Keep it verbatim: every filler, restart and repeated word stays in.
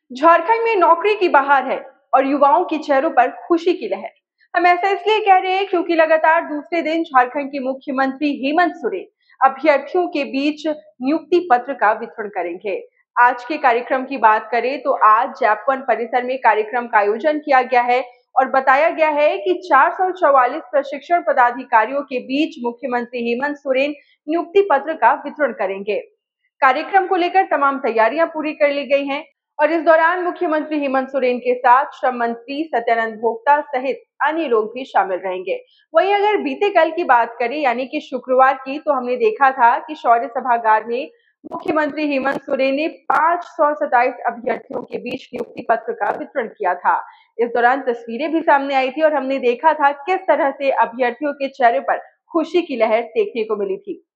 झारखंड में नौकरी की बहार है और युवाओं के चेहरों पर खुशी की लहर। हम ऐसा इसलिए कह रहे हैं क्योंकि लगातार दूसरे दिन झारखंड के मुख्यमंत्री हेमंत सोरेन अभ्यर्थियों के बीच नियुक्ति पत्र का वितरण करेंगे। आज के कार्यक्रम की बात करें तो आज जैपवन परिसर में कार्यक्रम का आयोजन किया गया है और बताया गया है कि चार सौ चौवालीस प्रशिक्षण पदाधिकारियों के बीच मुख्यमंत्री हेमंत सोरेन नियुक्ति पत्र का वितरण करेंगे। कार्यक्रम को लेकर तमाम तैयारियां पूरी कर ली गई हैं और इस दौरान मुख्यमंत्री हेमंत सोरेन के साथ श्रम मंत्री सत्यानंद भोक्ता सहित अन्य लोग भी शामिल रहेंगे। वहीं अगर बीते कल की बात करें यानी कि शुक्रवार की, तो हमने देखा था कि शौर्य सभागार में मुख्यमंत्री हेमंत सोरेन ने पांच सौ सताइस अभ्यर्थियों के बीच नियुक्ति पत्र का वितरण किया था। इस दौरान तस्वीरें भी सामने आई थी और हमने देखा था किस तरह से अभ्यर्थियों के चेहरे पर खुशी की लहर देखने को मिली थी।